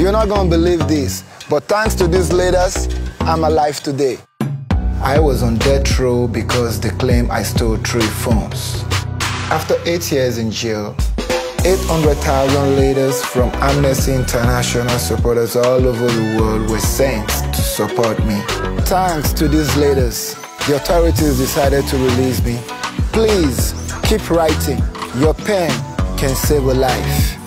You're not gonna believe this, but thanks to these leaders, I'm alive today. I was on death row because they claim I stole 3 phones. After 8 years in jail, 800,000 leaders from Amnesty International supporters all over the world were sent to support me. Thanks to these leaders, the authorities decided to release me. Please, keep writing. Your pen can save a life.